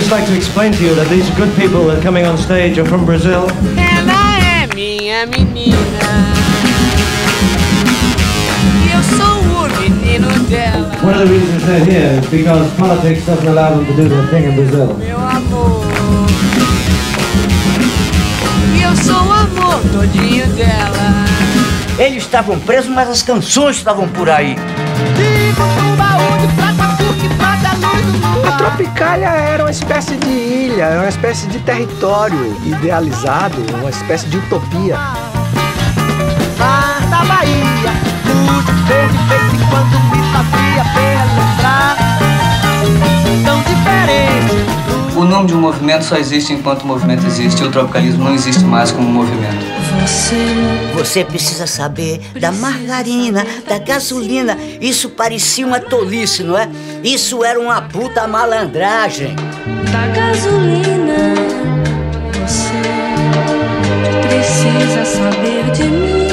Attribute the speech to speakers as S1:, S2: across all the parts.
S1: just like to explain to you that these good people that are coming on stage are from Brazil.
S2: Ela é minha menina e eu sou o menino dela.
S1: One of the reasons they're here is because politics doesn't allow them to do their thing in Brazil.
S2: Meu amor, e eu sou o amor todinho dela.
S3: Eles estavam presos, mas as canções estavam por aí.
S4: A Tropicália era uma espécie de ilha, era uma espécie de território idealizado, uma espécie de utopia.
S5: Mar da Bahia, luz verde verde quando me fazia lembrar. Tão diferente.
S6: O nome de um movimento só existe enquanto o movimento existe, e o tropicalismo não existe mais como movimento.
S3: Você precisa saber da margarina, da gasolina. Isso parecia uma tolice, não é? Isso era uma puta malandragem.
S7: Da gasolina, você precisa saber de mim.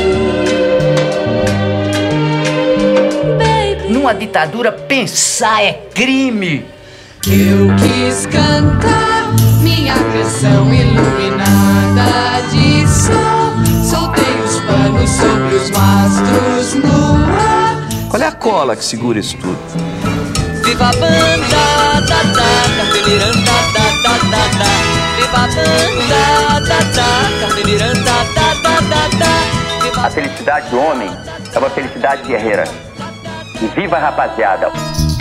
S7: Baby.
S3: Numa ditadura, pensar é crime.
S2: Eu quis cantar minha canção iluminada de sol. Soltei os panos sobre os mastros no ar.
S8: Qual é a cola que segura isso tudo?
S2: Viva a banda, da da, carteiranta, da da da da. Viva a banda, da da, carteiranta, da da da da.
S9: A felicidade do homem é uma felicidade guerreira. E viva, rapaziada!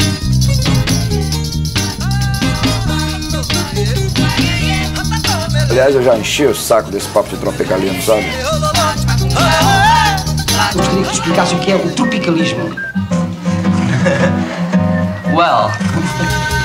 S8: Aliás, eu já enchi o saco desse papo de tropicalismo, sabe?
S4: Gostaria que explicasse o que é o tropicalismo.
S6: Well...